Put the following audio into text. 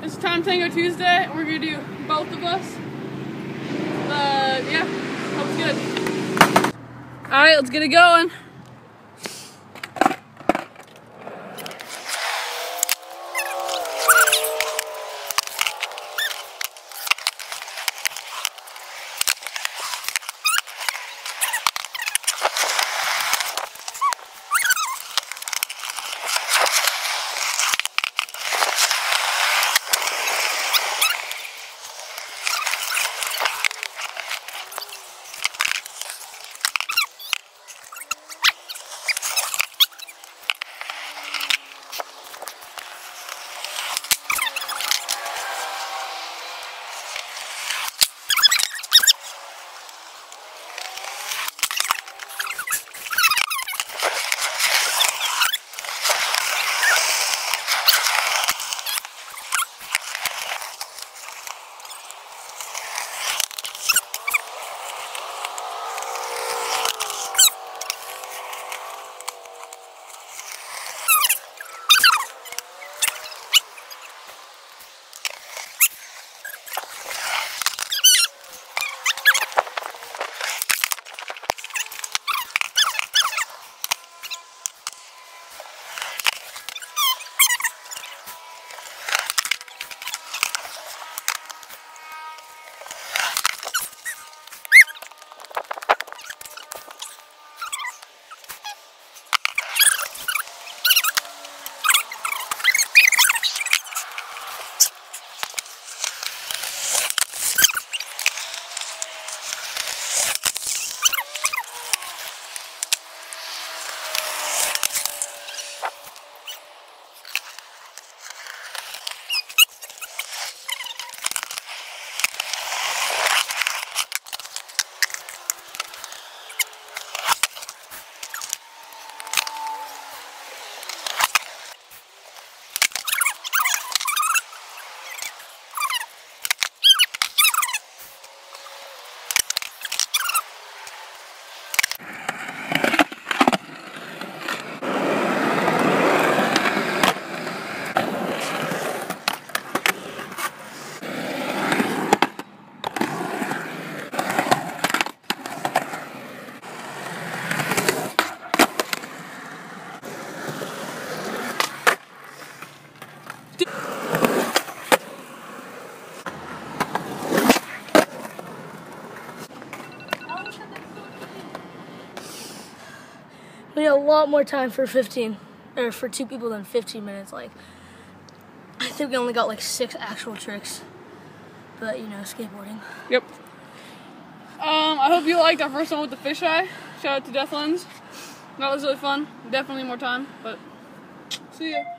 It's Time Tango Tuesday, and we're gonna do both of us. Yeah, hope it's good. All right, let's get it going. We need a lot more time for 15, or for 2 people than 15 minutes. Like, I think we only got like 6 actual tricks, but you know, skateboarding. Yep. I hope you liked our first one with the fisheye. Shout out to Death Lens. That was really fun. Definitely more time, but see ya.